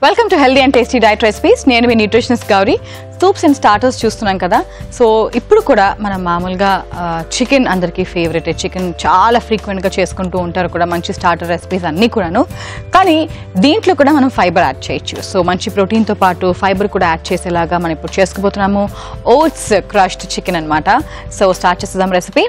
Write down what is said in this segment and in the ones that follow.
Welcome to healthy and tasty diet recipes. నేను మీ nutritionist Gauri. Soups and starters చూస్తున్నాం కదా. సో ఇప్పుడు కూడా మనం మామూలుగా చికెన్ అందరికీ ఫేవరెట్. చికెన్ చాలా ఫ్రీక్వెంట్గా చేసుకుంటూ ఉంటారు కూడా, మంచి స్టార్టర్ రెసిపీస్ అన్నీ కూడాను. కానీ దీంట్లో కూడా మనం ఫైబర్ యాడ్ చేయొచ్చు. సో మంచి ప్రోటీన్తో పాటు ఫైబర్ కూడా యాడ్ చేసేలాగా మనం ఇప్పుడు చేసుకోబోతున్నాము ఓట్స్ క్రష్డ్ చికెన్ అనమాట. సో స్టార్ట్ చేసేద్దాం రెసిపీ.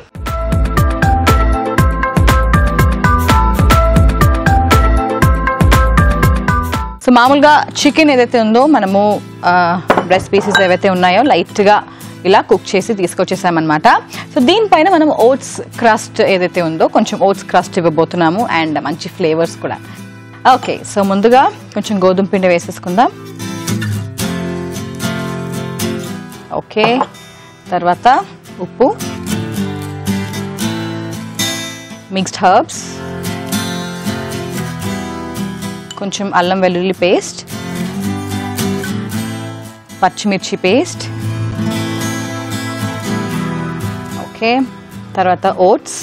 సో మామూలుగా చికెన్ ఏదైతే ఉందో మనము బ్రెస్ట్ పీసెస్ ఏవైతే ఉన్నాయో లైట్గా ఇలా కుక్ చేసి తీసుకొచ్చేసామన్నమాట. సో దీనిపైన మనం ఓట్స్ క్రస్ట్ ఏదైతే ఉందో కొంచెం ఓట్స్ క్రస్ట్ ఇవ్వబోతున్నాము అండ్ మంచి ఫ్లేవర్స్ కూడా. ఓకే, సో ముందుగా కొంచెం గోధుమ పిండి వేసేసుకుందాం. ఓకే, తర్వాత ఉప్పు, మిక్స్డ్ హర్బ్స్, కొంచెం అల్లం వెల్లుల్లి పేస్ట్, పచ్చిమిర్చి పేస్ట్, ఓకే, తర్వాత ఓట్స్.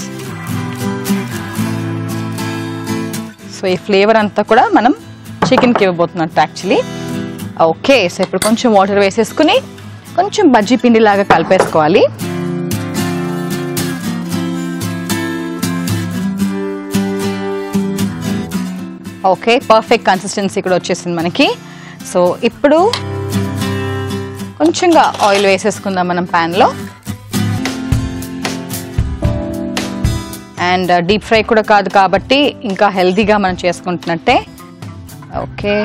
సో ఈ ఫ్లేవర్ అంతా కూడా మనం చికెన్కి ఇవ్వబోతున్నట్టు యాక్చువల్లీ. ఓకే, సో ఇప్పుడు కొంచెం వాటర్ వేసేసుకుని కొంచెం బజ్జీ పిండి లాగా కలిపేసుకోవాలి. ఓకే, పర్ఫెక్ట్ కన్సిస్టెన్సీ కూడా వచ్చేసింది మనకి. సో ఇప్పుడు కొంచెంగా ఆయిల్ వేసేసుకుందాం మనం ప్యాన్లో. అండ్ డీప్ ఫ్రై కూడా కాదు కాబట్టి ఇంకా హెల్తీగా మనం చేసుకుంటున్నట్టే. Okay,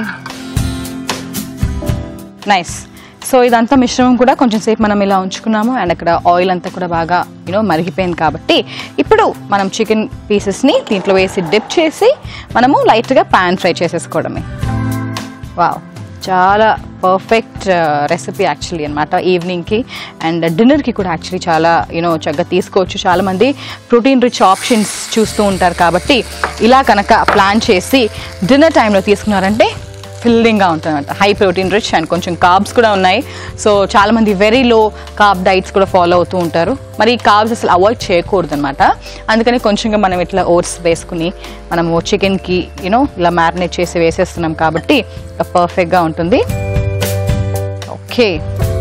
nice. సో ఇదంతా మిశ్రమం కూడా కొంచెం సేపు మనం ఇలా ఉంచుకున్నాము అండ్ అక్కడ ఆయిల్ అంతా కూడా బాగా మరిగిపోయింది కాబట్టి ఇప్పుడు మనం చికెన్ పీసెస్ని దీంట్లో వేసి డిప్ చేసి మనము లైట్గా పాన్ ఫ్రై చేసేసుకోవడమే. వావ్, చాలా పర్ఫెక్ట్ రెసిపీ యాక్చువల్లీ అనమాట. ఈవినింగ్కి అండ్ డిన్నర్కి కూడా యాక్చువల్లీ చాలా చక్కగా తీసుకోవచ్చు. చాలామంది ప్రోటీన్ రిచ్ ఆప్షన్స్ చూస్తూ ఉంటారు కాబట్టి ఇలా కనుక ప్లాన్ చేసి డిన్నర్ టైంలో తీసుకున్నారంటే ఫిల్లింగ్గా ఉంటుంది అనమాట. హై ప్రోటీన్ రిచ్ అండ్ కొంచెం కార్బ్స్ కూడా ఉన్నాయి. సో చాలామంది వెరీ లో కార్బ్ డైట్స్ కూడా ఫాలో అవుతూ ఉంటారు. మరి ఈ కార్బ్స్ అసలు అవాయిడ్ చేయకూడదు అనమాట. అందుకని కొంచెంగా మనం ఇట్లా ఓట్స్ వేసుకుని మనము చికెన్కి ఇలా మ్యారినేట్ చేసి వేసేస్తున్నాం కాబట్టి పర్ఫెక్ట్గా ఉంటుంది. Okay,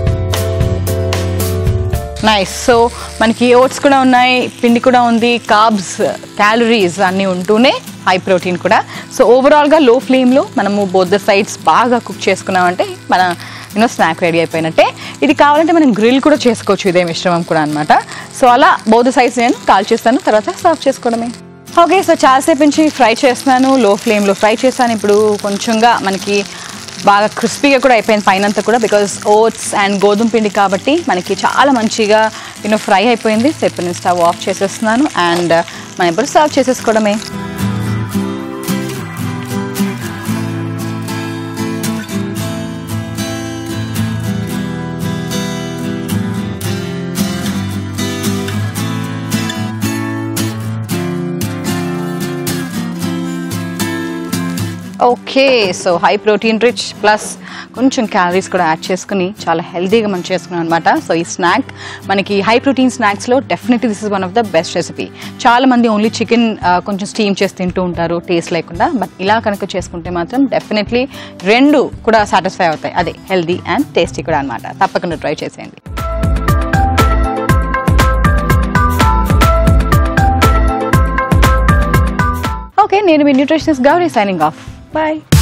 nice. సో మనకి ఓట్స్ కూడా ఉన్నాయి, పిండి కూడా ఉంది, కార్బ్స్, క్యాలరీస్ అన్నీ ఉంటూనే హై ప్రోటీన్ కూడా. సో ఓవరాల్గా లో ఫ్లేమ్లో మనము బోత్ ద సైడ్స్ బాగా కుక్ చేసుకున్నామంటే మన స్నాక్ రెడీ అయిపోయినట్టే. ఇది కావాలంటే మనం గ్రిల్ కూడా చేసుకోవచ్చు, ఇదే మిశ్రమం కూడా అనమాట. సో అలా బోత్ ద సైడ్స్ నేను కాల్ చేస్తాను, తర్వాత సర్వ్ చేసుకోవడమే. ఓకే, సో చాలాసేపు నుంచి ఫ్రై చేస్తున్నాను, లో ఫ్లేమ్లో ఫ్రై చేస్తాను. ఇప్పుడు కొంచెంగా మనకి బాగా క్రిస్పీగా కూడా అయిపోయింది పైనంతా కూడా, బికాజ్ ఓట్స్ అండ్ గోధుమ పిండి కాబట్టి మనకి చాలా మంచిగా ఫ్రై అయిపోయింది. సో ఇప్పుడు నేను స్టవ్ ఆఫ్ చేసేస్తున్నాను అండ్ మనం ఇప్పుడు సర్వ్ చేసేసుకోవడమే. Okay, so high protein rich plus కొంచెం క్యాలరీస్ కూడా యాడ్ చేసుకుని చాలా హెల్తీగా మనం చేసుకున్నాం అనమాట. సో ఈ స్నాక్ మనకి హై ప్రోటీన్ స్నాక్స్లో definitely this is one of the best recipe. చాలామంది ఓన్లీ చికెన్ కొంచెం స్టీమ్ చేసి తింటూ ఉంటారు టేస్ట్ లేకుండా. బట్ ఇలా కనుక చేసుకుంటే మాత్రం డెఫినెట్లీ రెండు కూడా సాటిస్ఫై అవుతాయి. అదే హెల్తీ అండ్ టేస్టీ కూడా అనమాట. తప్పకుండా ట్రై చేసేయండి. ఓకే, నేను మీ nutritionist Gauri signing off. Bye.